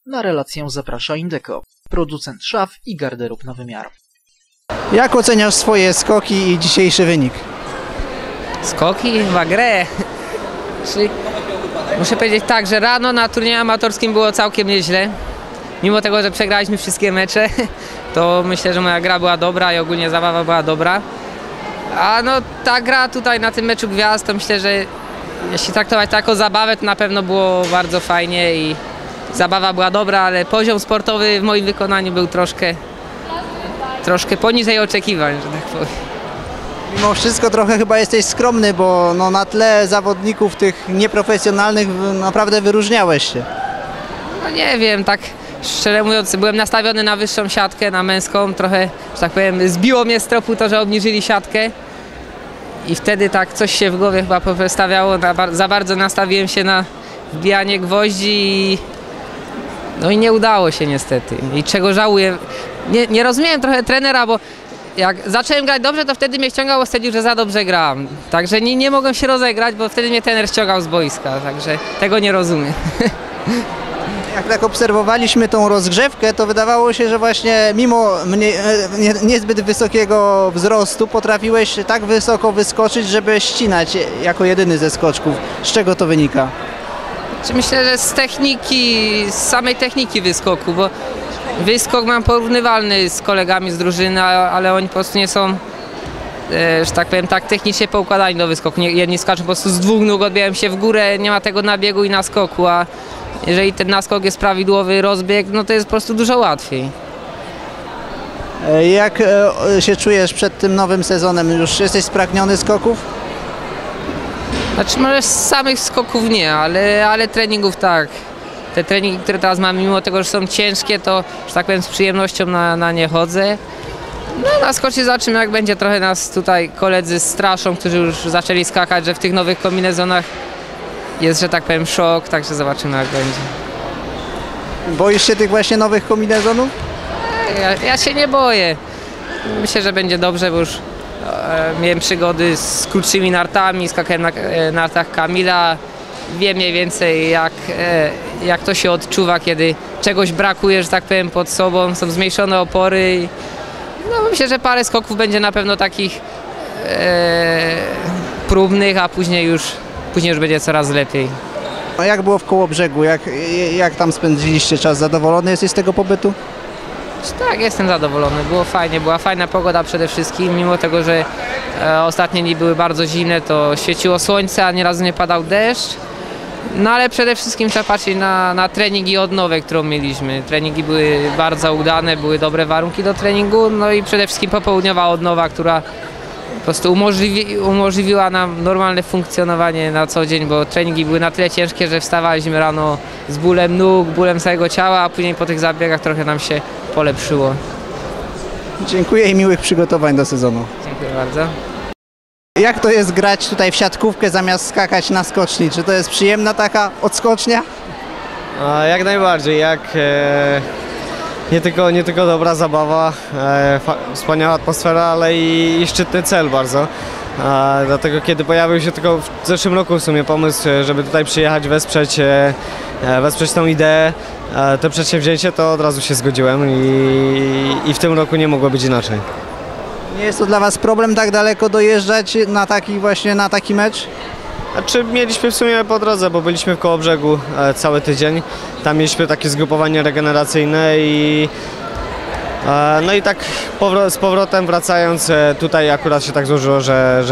Na relację zaprasza Indeco, producent szaf i garderób na wymiar. Jak oceniasz swoje skoki i dzisiejszy wynik? Skoki? Chyba grę. Czyli muszę powiedzieć tak, że rano na turnieju amatorskim było całkiem nieźle. Mimo tego, że przegraliśmy wszystkie mecze, to myślę, że moja gra była dobra i ogólnie zabawa była dobra. A no ta gra tutaj na tym meczu gwiazd, to myślę, że jeśli traktować to jako zabawę, to na pewno było bardzo fajnie i zabawa była dobra, ale poziom sportowy w moim wykonaniu był troszkę poniżej oczekiwań, że tak powiem. Mimo wszystko trochę chyba jesteś skromny, bo no, na tle zawodników tych nieprofesjonalnych naprawdę wyróżniałeś się. No nie wiem, tak szczerze mówiąc, byłem nastawiony na wyższą siatkę, na męską. Trochę, że tak powiem, zbiło mnie z tropu to, że obniżyli siatkę. I wtedy tak coś się w głowie chyba poprzestawiało. Za bardzo nastawiłem się na wbijanie gwoździ no i nie udało się niestety. I czego żałuję. Nie rozumiałem trochę trenera, bo jak zacząłem grać dobrze, to wtedy mnie ściągał, bo stwierdził, że za dobrze grałem. Także nie mogłem się rozegrać, bo wtedy mnie trener ściągał z boiska. Także tego nie rozumiem. Jak tak obserwowaliśmy tą rozgrzewkę, to wydawało się, że właśnie mimo niezbyt wysokiego wzrostu potrafiłeś tak wysoko wyskoczyć, żeby ścinać jako jedyny ze skoczków. Z czego to wynika? Myślę, że z samej techniki wyskoku, bo wyskok mam porównywalny z kolegami z drużyny, ale oni po prostu nie są, że tak powiem, tak technicznie poukładani do wyskoku. Jedni skaczą po prostu z dwóch nóg, odbijają się w górę, nie ma tego nabiegu i naskoku, a jeżeli ten naskok jest prawidłowy, rozbieg, no to jest po prostu dużo łatwiej. Jak się czujesz przed tym nowym sezonem? Już jesteś spragniony skoków? Znaczy może z samych skoków nie, ale treningów tak. Te treningi, które teraz mam, mimo tego, że są ciężkie, to, że tak powiem, z przyjemnością na nie chodzę. No na skocznie zobaczymy, jak będzie. Trochę nas tutaj koledzy straszą, którzy już zaczęli skakać, że w tych nowych kombinezonach jest, że tak powiem, szok, także zobaczymy, jak będzie. Boisz się tych właśnie nowych kombinezonów? Ja się nie boję. Myślę, że będzie dobrze, bo już miałem przygody z krótszymi nartami, skakałem na nartach Kamila. Wiem mniej więcej, jak to się odczuwa, kiedy czegoś brakuje, że tak powiem, pod sobą. Są zmniejszone opory. No, myślę, że parę skoków będzie na pewno takich próbnych, a później już będzie coraz lepiej. A jak było w Kołobrzegu? Jak tam spędziliście czas? Zadowolony jesteś z tego pobytu? Tak, jestem zadowolony. Było fajnie, była fajna pogoda przede wszystkim. Mimo tego, że ostatnie dni były bardzo zimne, to świeciło słońce, a nieraz nie padał deszcz. No ale przede wszystkim trzeba patrzeć na trening i odnowę, którą mieliśmy. Treningi były bardzo udane, były dobre warunki do treningu, no i przede wszystkim popołudniowa odnowa, która po prostu umożliwiła nam normalne funkcjonowanie na co dzień, bo treningi były na tyle ciężkie, że wstawaliśmy rano z bólem nóg, bólem całego ciała, a później po tych zabiegach trochę nam się polepszyło. Dziękuję i miłych przygotowań do sezonu. Dziękuję bardzo. Jak to jest grać tutaj w siatkówkę zamiast skakać na skoczni? Czy to jest przyjemna taka odskocznia? Jak najbardziej. Nie tylko dobra zabawa, wspaniała atmosfera, ale i szczytny cel bardzo. Dlatego kiedy pojawił się tylko w zeszłym roku w sumie pomysł, żeby tutaj przyjechać, wesprzeć tą ideę, to przedsięwzięcie, to od razu się zgodziłem i w tym roku nie mogło być inaczej. Nie jest to dla Was problem tak daleko dojeżdżać na taki mecz? Znaczy mieliśmy w sumie po drodze, bo byliśmy w Kołobrzegu cały tydzień. Tam mieliśmy takie zgrupowanie regeneracyjne no i tak z powrotem wracając tutaj akurat się tak złożyło, że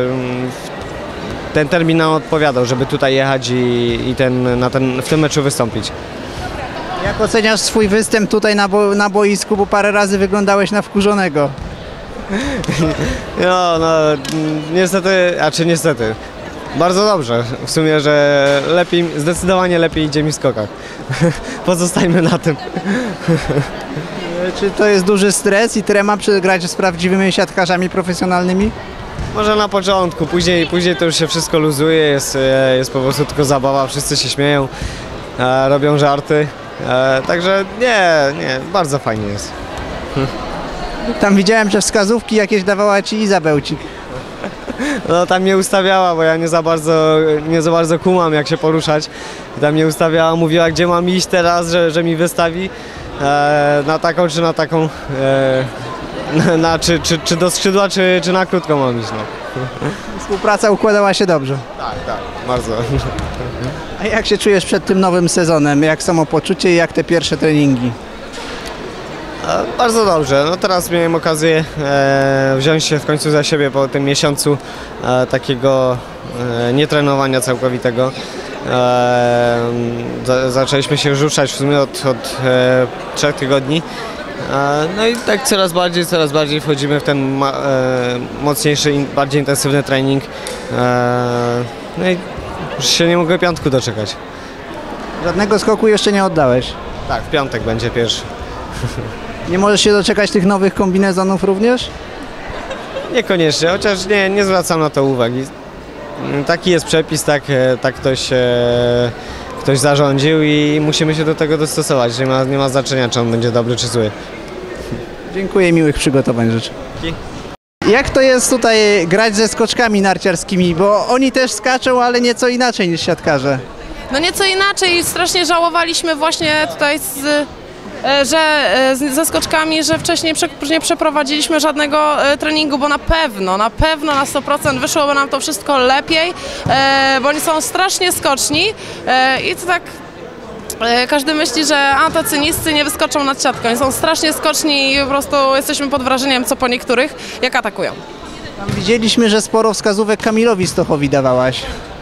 ten termin nam odpowiadał, żeby tutaj jechać i w tym meczu wystąpić. Jak oceniasz swój występ tutaj na boisku, bo parę razy wyglądałeś na wkurzonego? No niestety. Bardzo dobrze. W sumie, że zdecydowanie lepiej idzie mi w skokach. Pozostańmy na tym. Czy to jest duży stres i trema grać z prawdziwymi siatkarzami profesjonalnymi? Może na początku, później to już się wszystko luzuje, jest po prostu tylko zabawa, wszyscy się śmieją, robią żarty. Także nie, bardzo fajnie jest. Tam widziałem, że wskazówki jakieś dawała Ci Iza Bełcik. No tam mnie ustawiała, bo ja nie za bardzo kumam, jak się poruszać. Tam mnie ustawiała, mówiła, gdzie mam iść teraz, że mi wystawi na taką czy na taką, czy do skrzydła, czy na krótką mam iść. No. Współpraca układała się dobrze. Tak, bardzo. A jak się czujesz przed tym nowym sezonem? Jak samopoczucie i jak te pierwsze treningi? Bardzo dobrze. No teraz miałem okazję wziąć się w końcu za siebie po tym miesiącu takiego nietrenowania całkowitego. Zaczęliśmy się ruszać w sumie od 3 tygodni. No i tak coraz bardziej wchodzimy w ten mocniejszy, bardziej intensywny trening. No i już się nie mogę piątku doczekać. Żadnego skoku jeszcze nie oddałeś? Tak, w piątek będzie pierwszy. Nie możesz się doczekać tych nowych kombinezonów również? Niekoniecznie, chociaż nie zwracam na to uwagi. Taki jest przepis, tak ktoś zarządził i musimy się do tego dostosować. Nie ma znaczenia, czy on będzie dobry, czy zły. Dziękuję, miłych przygotowań życzę. Jak to jest tutaj grać ze skoczkami narciarskimi, bo oni też skaczą, ale nieco inaczej niż siatkarze? No nieco inaczej, strasznie żałowaliśmy właśnie tutaj ze skoczkami, że wcześniej nie przeprowadziliśmy żadnego treningu, bo na pewno na 100% wyszłoby nam to wszystko lepiej, bo oni są strasznie skoczni i to tak każdy myśli, że tacy niscy nie wyskoczą nad siatką. Oni są strasznie skoczni i po prostu jesteśmy pod wrażeniem, co po niektórych, jak atakują. Tam widzieliśmy, że sporo wskazówek Kamilowi Stochowi dawałaś.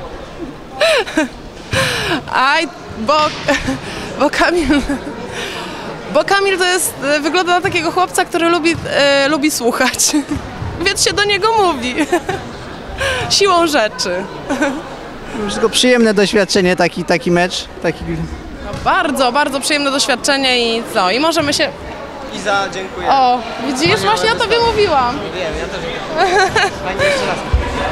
Aj, bo Kamil to jest, wygląda na takiego chłopca, który lubi słuchać, więc się do niego mówi, siłą rzeczy. Wszystko przyjemne doświadczenie, taki mecz. Bardzo, bardzo przyjemne doświadczenie i możemy się... Iza, dziękuję. O, widzisz, właśnie o tobie mówiłam. Wiem, ja też. Fajnie jeszcze raz.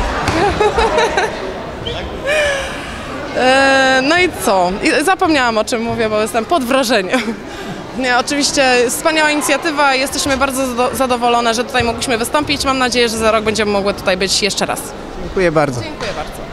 No i co? Zapomniałam, o czym mówię, bo jestem pod wrażeniem. Nie, oczywiście wspaniała inicjatywa i jesteśmy bardzo zadowolone, że tutaj mogliśmy wystąpić. Mam nadzieję, że za rok będziemy mogły tutaj być jeszcze raz. Dziękuję bardzo. Dziękuję bardzo.